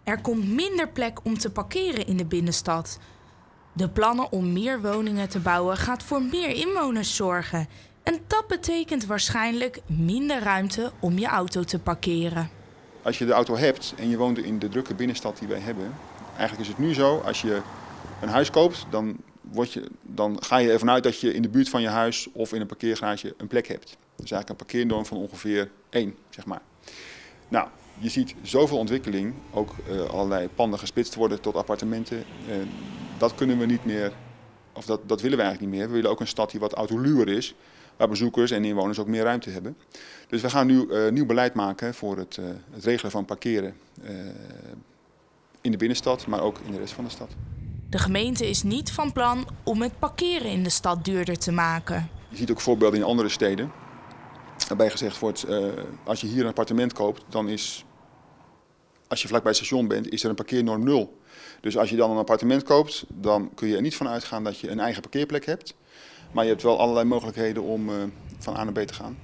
Er komt minder plek om te parkeren in de binnenstad. De plannen om meer woningen te bouwen gaat voor meer inwoners zorgen. En dat betekent waarschijnlijk minder ruimte om je auto te parkeren. Als je de auto hebt en je woont in de drukke binnenstad die wij hebben, eigenlijk is het nu zo, als je een huis koopt, dan ga je ervan uit dat je in de buurt van je huis of in een parkeergarage een plek hebt. Dus eigenlijk een parkeernorm van ongeveer 1, zeg maar. Nou, je ziet zoveel ontwikkeling, ook allerlei panden gesplitst worden tot appartementen. Dat kunnen we niet meer, of dat willen we eigenlijk niet meer. We willen ook een stad die wat autoluwer is, waar bezoekers en inwoners ook meer ruimte hebben. Dus we gaan nu nieuw beleid maken voor het regelen van parkeren in de binnenstad, maar ook in de rest van de stad. De gemeente is niet van plan om het parkeren in de stad duurder te maken. Je ziet ook voorbeelden in andere steden. Waarbij gezegd wordt, als je hier een appartement koopt, dan is, als je vlakbij het station bent, is er een parkeernorm 0. Dus als je dan een appartement koopt, dan kun je er niet van uitgaan dat je een eigen parkeerplek hebt. Maar je hebt wel allerlei mogelijkheden om van A naar B te gaan.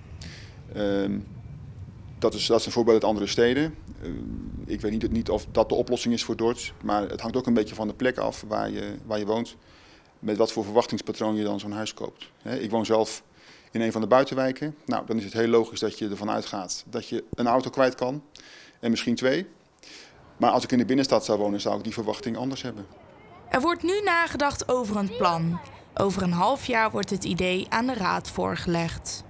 Dat is een voorbeeld uit andere steden. Ik weet niet of dat de oplossing is voor Dordts, maar het hangt ook een beetje van de plek af waar je woont. Met wat voor verwachtingspatroon je dan zo'n huis koopt. Ik woon zelf in een van de buitenwijken. Nou, dan is het heel logisch dat je ervan uitgaat dat je een auto kwijt kan. En misschien 2. Maar als ik in de binnenstad zou wonen, zou ik die verwachting anders hebben. Er wordt nu nagedacht over een plan. Over een half jaar wordt het idee aan de raad voorgelegd.